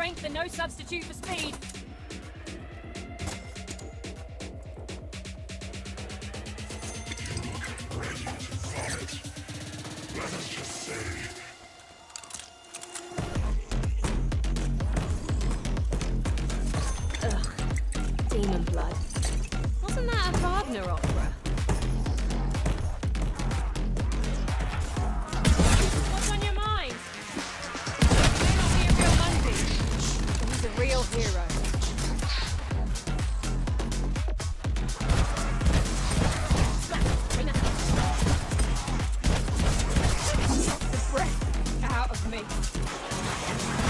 strength and no substitute for speed. Let us just say... Ugh. Demon blood. Wasn't that a Wagner opera? What's on your mind? He may not be a real monkey, but he's a real hero. The breath out of me.